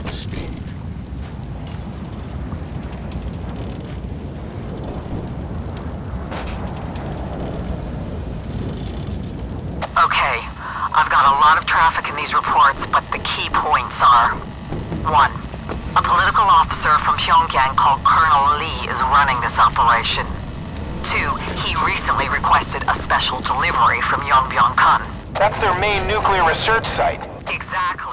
for speed. Okay, I've got a lot of traffic in these reports, but the key points are: 1. A political officer from Pyongyang called Colonel Lee is running this operation. 2. He recently requested a special delivery from Yongbyon-kun. That's their main nuclear research site. Exactly.